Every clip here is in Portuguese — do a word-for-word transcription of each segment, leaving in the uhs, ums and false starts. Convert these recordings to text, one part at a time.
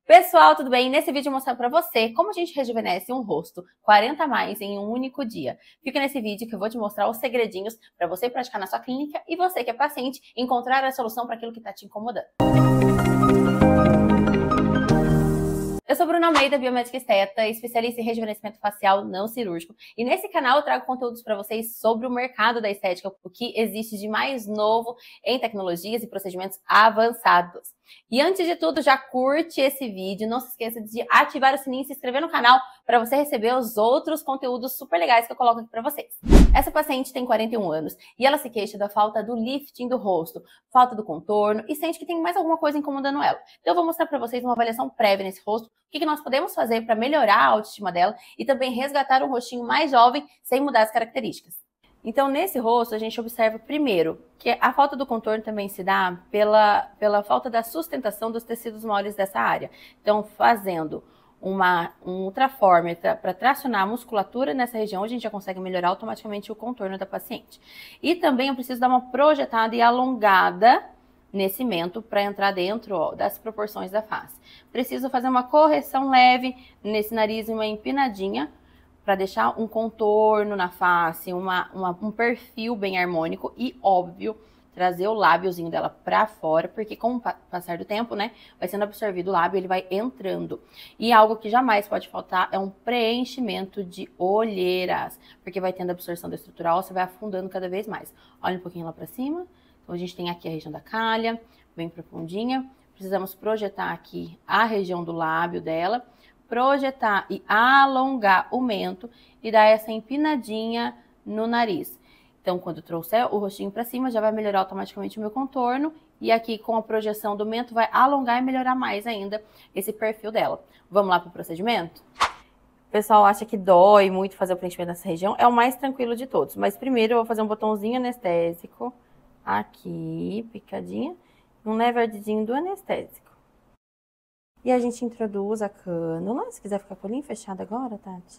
Pessoal, tudo bem? Nesse vídeo eu vou mostrar pra você como a gente rejuvenesce um rosto quarenta a mais em um único dia. Fica nesse vídeo que eu vou te mostrar os segredinhos para você praticar na sua clínica e você que é paciente encontrar a solução para aquilo que está te incomodando. Eu sou Bruna Almeida, biomédica esteta, especialista em rejuvenescimento facial não cirúrgico. E nesse canal eu trago conteúdos para vocês sobre o mercado da estética, o que existe de mais novo em tecnologias e procedimentos avançados. E antes de tudo, já curte esse vídeo, não se esqueça de ativar o sininho e se inscrever no canal para você receber os outros conteúdos super legais que eu coloco aqui para vocês. Essa paciente tem quarenta e um anos e ela se queixa da falta do lifting do rosto, falta do contorno e sente que tem mais alguma coisa incomodando ela. Então eu vou mostrar para vocês uma avaliação prévia nesse rosto, o que nós podemos fazer para melhorar a autoestima dela e também resgatar um rostinho mais jovem sem mudar as características. Então, nesse rosto, a gente observa primeiro que a falta do contorno também se dá pela, pela falta da sustentação dos tecidos moles dessa área. Então, fazendo uma, um ultraforme para tracionar a musculatura nessa região, a gente já consegue melhorar automaticamente o contorno da paciente. E também eu preciso dar uma projetada e alongada nesse mento para entrar dentro ó, das proporções da face. Preciso fazer uma correção leve nesse nariz e uma empinadinha para deixar um contorno na face, uma, uma, um perfil bem harmônico e, óbvio, trazer o lábiozinho dela para fora, porque com o passar do tempo, né, vai sendo absorvido o lábio, ele vai entrando. E algo que jamais pode faltar é um preenchimento de olheiras, porque vai tendo absorção da estrutura óssea, vai afundando cada vez mais. Olha um pouquinho lá para cima. Então, a gente tem aqui a região da calha, bem profundinha. Precisamos projetar aqui a região do lábio dela, projetar e alongar o mento e dar essa empinadinha no nariz. Então, quando trouxer o rostinho para cima, já vai melhorar automaticamente o meu contorno. E aqui, com a projeção do mento, vai alongar e melhorar mais ainda esse perfil dela. Vamos lá para o procedimento? O pessoal acha que dói muito fazer o preenchimento nessa região. É o mais tranquilo de todos. Mas primeiro eu vou fazer um botãozinho anestésico. Aqui, picadinha. Um leve ardidinho do anestésico. E a gente introduz a cânula. Se quiser ficar com o olhinho fechado agora, Tati.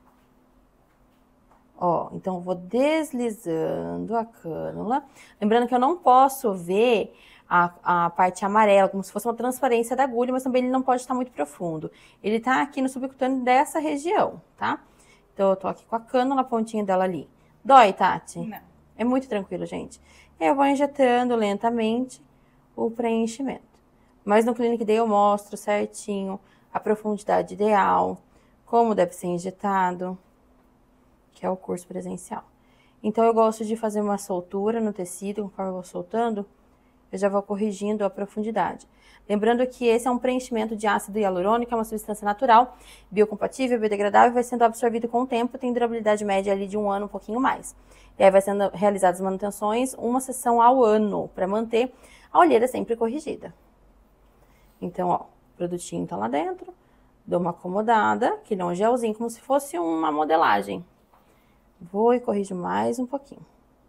Ó, então eu vou deslizando a cânula. Lembrando que eu não posso ver a, a parte amarela, como se fosse uma transparência da agulha, mas também ele não pode estar muito profundo. Ele tá aqui no subcutâneo dessa região, tá? Então eu tô aqui com a cânula, a pontinha dela ali. Dói, Tati? Não. É muito tranquilo, gente. Eu vou injetando lentamente o preenchimento. Mas no Clinic Day eu mostro certinho a profundidade ideal, como deve ser injetado, que é o curso presencial. Então eu gosto de fazer uma soltura no tecido, conforme eu vou soltando, eu já vou corrigindo a profundidade. Lembrando que esse é um preenchimento de ácido hialurônico, é uma substância natural, biocompatível, biodegradável, vai sendo absorvido com o tempo, tem durabilidade média ali de um ano, um pouquinho mais. E aí vai sendo realizadas manutenções, uma sessão ao ano, para manter a olheira sempre corrigida. Então, ó, o produtinho tá lá dentro, dou uma acomodada, que ele é um gelzinho, como se fosse uma modelagem. Vou e corrijo mais um pouquinho.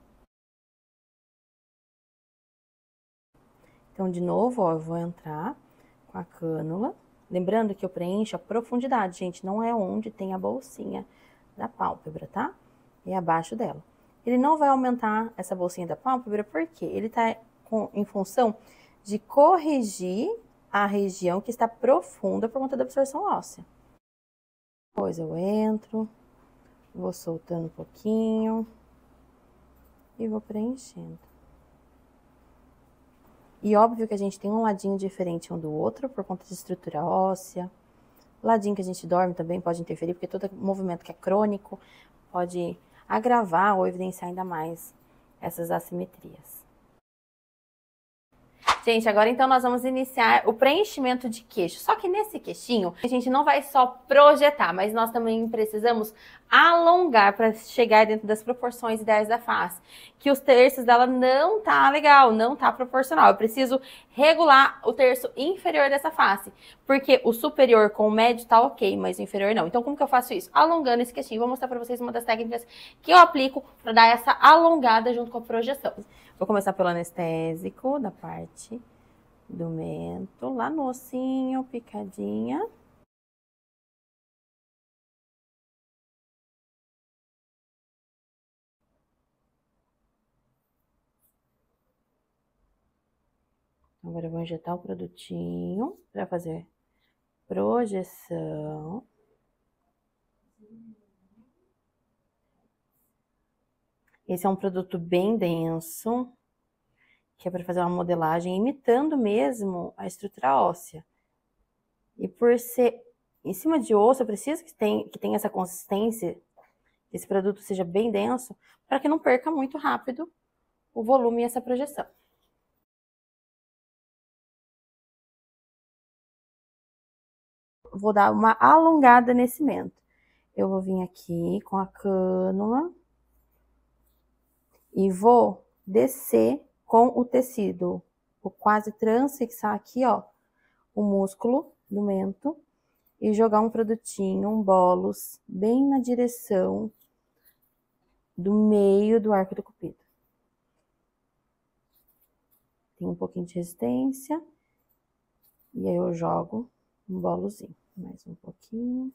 Então, de novo, ó, eu vou entrar com a cânula. Lembrando que eu preencho a profundidade, gente, não é onde tem a bolsinha da pálpebra, tá? É abaixo dela. Ele não vai aumentar essa bolsinha da pálpebra, porque ele tá com, em função de corrigir a região que está profunda por conta da absorção óssea. Depois eu entro, vou soltando um pouquinho e vou preenchendo. E óbvio que a gente tem um ladinho diferente um do outro por conta de estrutura óssea. O ladinho que a gente dorme também pode interferir, porque todo movimento que é crônico pode agravar ou evidenciar ainda mais essas assimetrias. Gente, agora então nós vamos iniciar o preenchimento de queixo. Só que nesse queixinho, a gente não vai só projetar, mas nós também precisamos alongar para chegar dentro das proporções ideais da face. Que os terços dela não tá legal, não tá proporcional. Eu preciso regular o terço inferior dessa face. Porque o superior com o médio tá ok, mas o inferior não. Então como que eu faço isso? Alongando esse queixinho. Vou mostrar para vocês uma das técnicas que eu aplico para dar essa alongada junto com a projeção. Vou começar pelo anestésico, da parte do mento, lá no ossinho, picadinha. Agora eu vou injetar o produtinho para fazer projeção. Esse é um produto bem denso, que é para fazer uma modelagem imitando mesmo a estrutura óssea. E por ser em cima de osso, eu preciso que tenha, que tenha essa consistência, que esse produto seja bem denso, para que não perca muito rápido o volume e essa projeção. Vou dar uma alongada nesse mento. Eu vou vir aqui com a cânula e vou descer com o tecido. Vou quase transfixar aqui, ó, o músculo do mento e jogar um produtinho, um bolos, bem na direção do meio do arco do cupido. Tem um pouquinho de resistência. E aí eu jogo um bolozinho. Mais um pouquinho.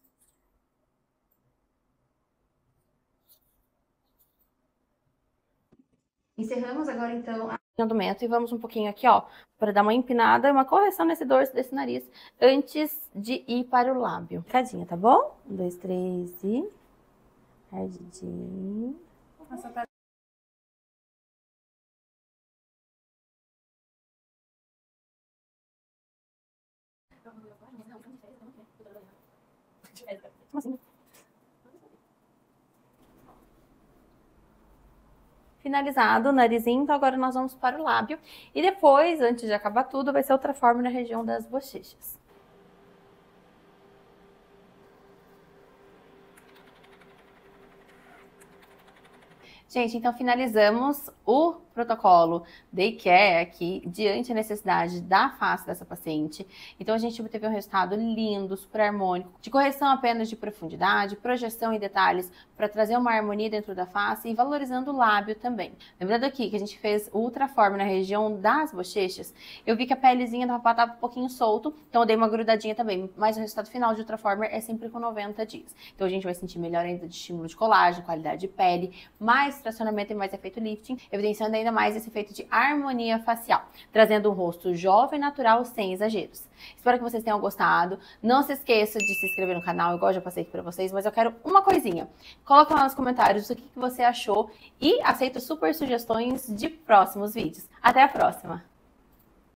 Encerramos agora, então, a andamento e vamos um pouquinho aqui, ó, para dar uma empinada, uma correção nesse dorso desse nariz, antes de ir para o lábio. Cadinha, tá bom? Um, dois, três e... Ardidinho. Nossa, pra... Como assim? Finalizado o narizinho, então agora nós vamos para o lábio. E depois, antes de acabar tudo, vai ser outra forma na região das bochechas. Gente, então finalizamos o protocolo Day Care aqui, diante da necessidade da face dessa paciente. Então a gente obteve um resultado lindo, super harmônico, de correção apenas de profundidade, projeção e detalhes, para trazer uma harmonia dentro da face e valorizando o lábio também. Lembrando aqui que a gente fez ultraform na região das bochechas, eu vi que a pelezinha da papá estava um pouquinho solto, então eu dei uma grudadinha também, mas o resultado final de ultraformer é sempre com noventa dias. Então a gente vai sentir melhor ainda de estímulo de colágeno, qualidade de pele, mais tracionamento e mais efeito lifting, evidenciando ainda mais esse efeito de harmonia facial, trazendo um rosto jovem, natural, sem exageros. Espero que vocês tenham gostado. Não se esqueça de se inscrever no canal, igual eu já passei aqui pra vocês, mas eu quero uma coisinha. Coloca lá nos comentários o que você achou e aceito super sugestões de próximos vídeos. Até a próxima!